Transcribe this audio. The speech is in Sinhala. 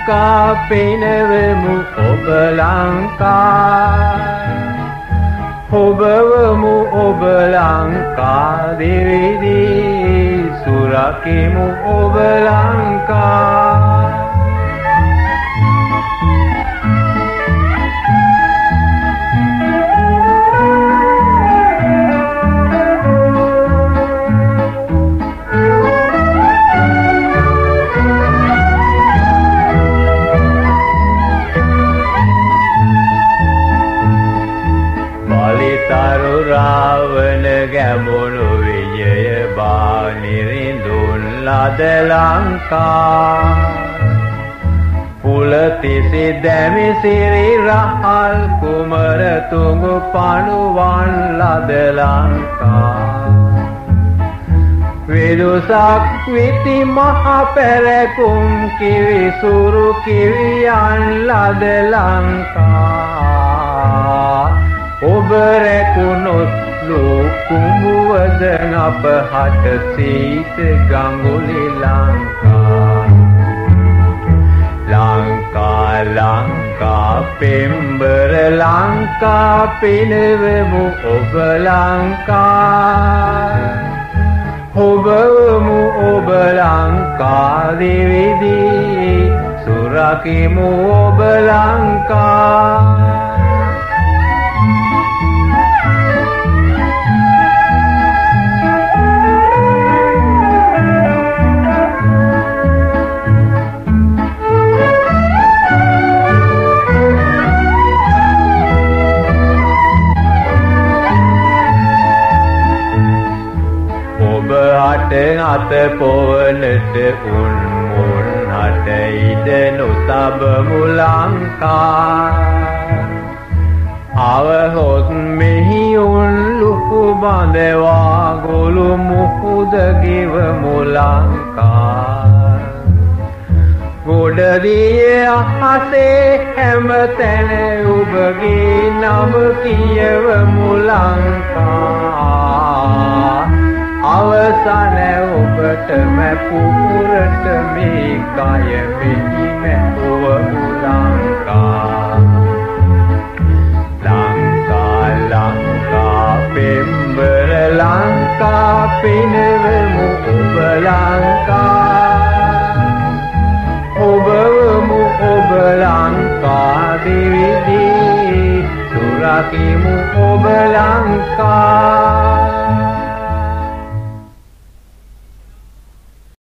ලංකා පෙනවමු ඔබ ලංකා ඔබවමු ඔබ ලංකා දෙවිදී සුරකිමු ඔබ ලංකා තරු රාවණ ගැමුණු විජය බානිරිඳුන් ලද ලංකා පුලතිසි දැමි සිරි රහල් කුමර තුඟු පණුවන් ලද ලංකා විදුසක් විති මහ පැරකුම් කිවි සුරු කිවියන් ලද ලංකා ඔබ රැකුණොත් ලෝකුඹුවද අපහට සීත ගඟුලි ලංකා ලංකා ලංකා පෙම්බර ලංකා පෙනවමු ඔබ ලංකා ඔබවමු ඔබ ලංකා දෙවිදී සුරකිමු ඔබ ලංකා අත පොවනට උන් මුන් හට ඉද නොතබමු ලංකා අවහොත් මෙහි උන් ලුහු බඳවා ගොළු මුහුද ගෙවමු ලංකා ගොඩදිය අහසේ හැම තැන ඔබගේ නම කියවමු ලංකා අවසන ඔබටම පුපුරට මේ කය මෙහි මැවුවමු ලංකා ලංකා ලංකා පෙම්බර ලංකා පෙනවමු ඔබ ලංකා ඔබවමු ඔබ ලංකා දෙවිදී සුරකිමු ඔබ ලංකා